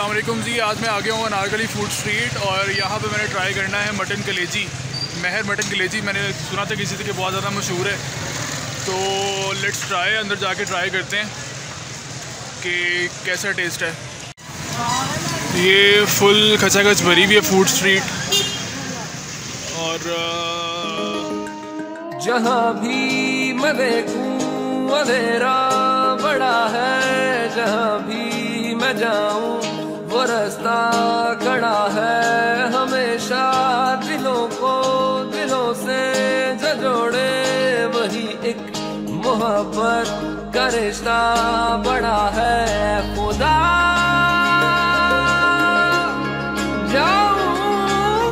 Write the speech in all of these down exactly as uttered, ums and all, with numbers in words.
अस्सलाम वालेकुम जी। आज मैं आ गया हूँ अनारकली फूड स्ट्रीट और यहाँ पे मैंने ट्राई करना है मटन कलेजी। महर मटन कलेजी मैंने सुना था किसी से कि बहुत ज़्यादा मशहूर है, तो लेट्स ट्राई। अंदर जाके ट्राई करते हैं कि कैसा टेस्ट है। ये फुल खचाखच भरी हुई है फूड स्ट्रीट। और जहाँ भी मैं देखूं अंधेरा बड़ा है, जहाँ भी मैं जाऊं वो रास्ता खड़ा है। हमेशा दिलों को दिलों से जो जोड़े वही एक मोहब्बत का रिश्ता बड़ा है। खुदा जाऊं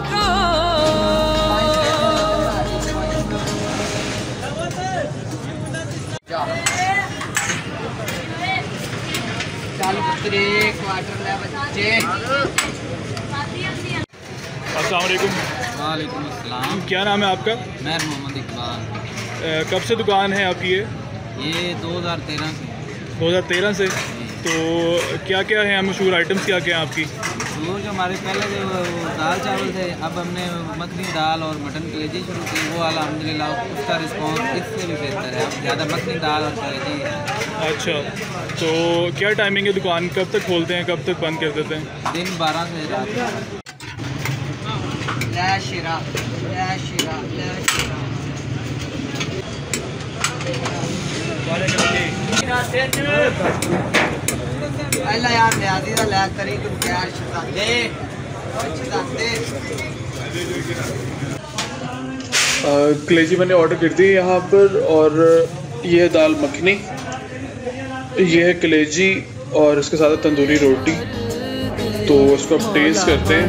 अस्सलाम वालेकुम। वालेकुम अस्सलाम। क्या नाम है आपका? मैं मोहम्मद इकबाल। कब से दुकान है आपकी? ये ये दो हज़ार तेरह से दो हज़ार तेरह से। तो क्या क्या है मशहूर आइटम्स, क्या क्या हैं आपकी? मशहूर जो हमारे पहले जो दाल चावल थे, अब हमने मखनी दाल और मटन कलेजी शुरू की। वो अल्हम्दुलिल्लाह उसका रिस्पॉन्स इससे भी बेहतर है। अब ज़्यादा मखनी दाल और कलेजी है। अच्छा, तो क्या टाइमिंग है दुकान? कब तक खोलते हैं, कब तक बंद कर देते हैं? दिन बारह से रात। शिरा शिरा कलेजी मैंने ऑर्डर कर दी यहाँ पर, और ये है दाल मखनी, ये है कलेजी और इसके साथ तंदूरी रोटी। तो इसको अब टेस्ट करते हैं।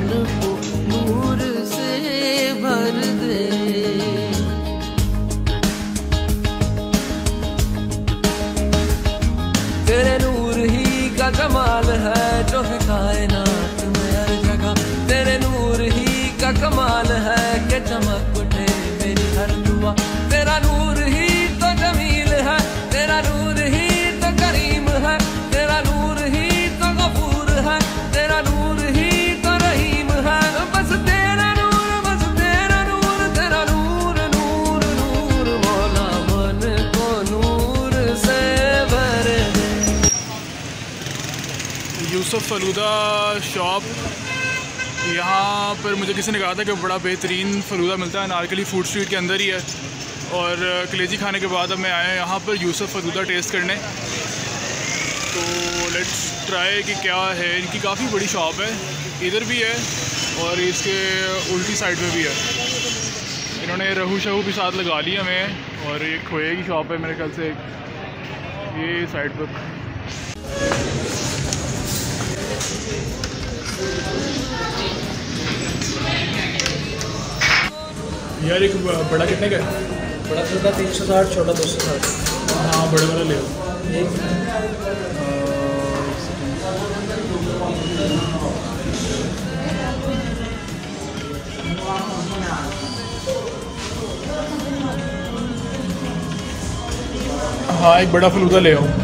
तेरे नूर ही का कमाल है जो है कायनात में हर जगह। तेरे नूर ही का कमाल है कि चमक उठे मेरी हर दुआ। तेरा नूर ही तो जमील है, तेरा नूर ही तो करीम है, तेरा नूर ही तो गफूर है, तेरा नूर ही तो रहीम है। बस तेरा नूर, बस तेरा नूर, तेरा नूर नूर नूर मौला मन को नूर से भर दे। यूसुफ फलूदा शॉप, यहाँ पर मुझे किसी ने कहा था कि बड़ा बेहतरीन फ़लूदा मिलता है, अनारकली फूड स्ट्रीट के अंदर ही है। और कलेजी खाने के बाद अब मैं आया यहाँ पर यूसुफ फलूदा टेस्ट करने। तो लेट्स ट्राई कि क्या है। इनकी काफ़ी बड़ी शॉप है, इधर भी है और इसके उल्टी साइड में भी है। इन्होंने रहू शहू भी साथ लगा लिया हमें। और ये खोए की शॉप है मेरे ख्याल से, ये साइड पर। यार एक बड़ा कितने का है? बड़ा छोटा तीन सौ साठ, छोटा दो सौ साठ। हाँ बड़े वाला ले। हाँ एक बड़ा फलूदा ले आओ।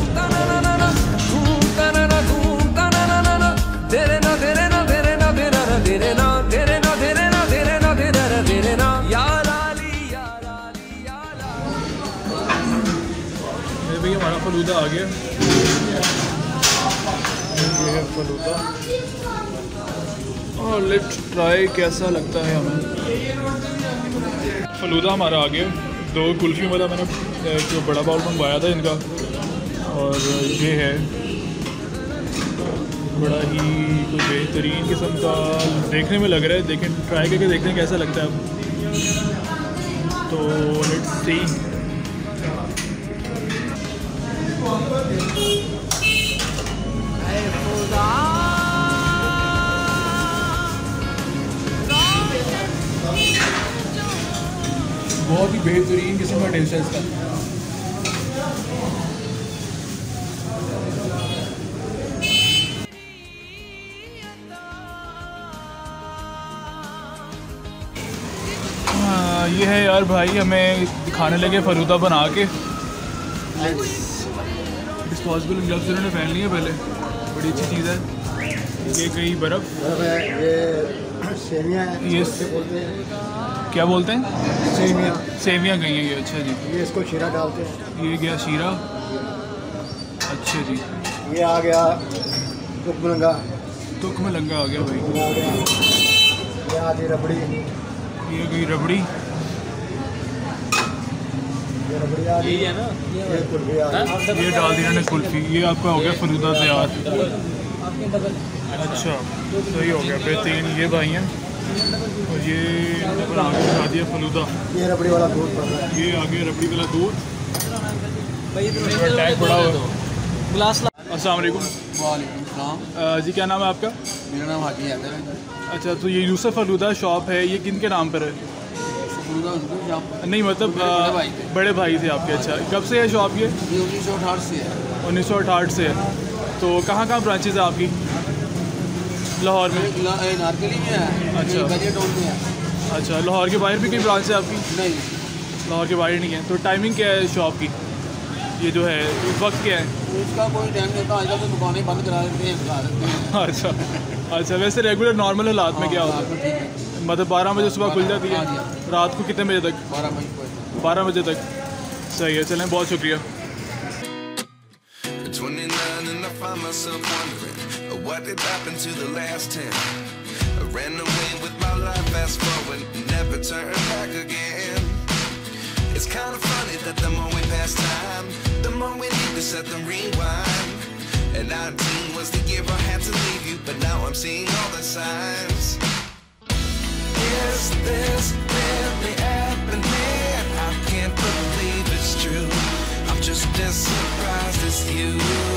भैया हमारा फलूदा आ गया। ये है फलूदा और लेट्स ट्राई कैसा लगता है हमें। फलूदा हमारा आ गया। दो कुल्फ़ी वाला मैंने जो बड़ा बाउल मंगवाया था इनका, और ये है बड़ा ही कोई बेहतरीन किस्म का देखने में लग रहा है। देखें, ट्राई करके देखते हैं कैसा लगता है। तो लेट्स सी। बहुत ही बेहतरीन किस्म का टेस्ट है इसका। हाँ, ये है यार भाई, हमें दिखाने लगे फलूदा बना के। डिस्पोजेबल ग्लव्स इन्होंने पहन लिए पहले, बड़ी अच्छी चीज़ है। ये गई बर्फ़। ये सेवियाँ हैं, ये इसको बोलते हैं क्या बोलते हैं? सेवियाँ। सेवियाँ गई हैं ये। अच्छा जी। ये इसको शीरा डालते हैं। ये गया शीरा। अच्छा जी। ये आ गया तुकमलंगा। तुकमलंगा आ गया भाई। ये आ गया, ये आ गई रबड़ी। ये गई रबड़ी। ये रबड़ी आ गई है ना। ये कुल्फी आ गई। ये डाल दी इन्होंने कुल्फ़ी। ये आपका हो गया फलूदा तैयार। अच्छा सही हो गया, बेहतरीन। ये भाई हैं और ये पर आगे खा दिया फलूदा। ये रबड़ी वाला दूध पड़ रहा है। ये आगे रबड़ी वाला दूध। टैग बड़ा हुआ। गिलास ला। अस्सलाम वालेकुम। वालेकुम सलाम। अ, जी क्या नाम है आपका? मेरा नाम हाजी हैदर है। अच्छा तो ये यूसुफ फलूदा शॉप है, ये किन के नाम पर है? फलूदा उनको शॉप नहीं मतलब अ, बड़े भाई थे। बड़े भाई थे आपके। अच्छा कब से है शॉप ये? ये उन्नीस सौ अठाठ से है। उन्नीस सौ अठाठ से है। तो कहाँ कहाँ ब्रांचेज है आपकी? लाहौर में। एक ला- एक नारकली में है। अच्छा। एक बजे टाउन में है। अच्छा लाहौर के बाहर भी कोई ब्रांच है आपकी? नहीं, लाहौर के बाहर नहीं है। तो टाइमिंग क्या है शॉप की? ये जो है वक्त क्या है? उसका कोई टाइम नहीं होता। आजकल तो दुकानें बंद करा देते हैं, बुला देते हैं। अच्छा अच्छा वैसे रेगुलर नॉर्मल हालात में क्या होता है? ठीक है। मतलब बारह बजे सुबह खुल जाती है, हाँ जी। रात को कितने बजे तक? बारह बजे को है। बारह बजे तक। सही है, चलें बहुत शुक्रिया। twenty-nine and I find myself wondering uh, what did happen to the last ten. I ran away with my life, fast forward, never turn back again. It's kind of funny that the more we pass time, the more we need to set the rewind. And nineteen was the year I had to leave you, but now I'm seeing all the signs. Is this really happening? I can't believe it's true. I'm just as surprised as you.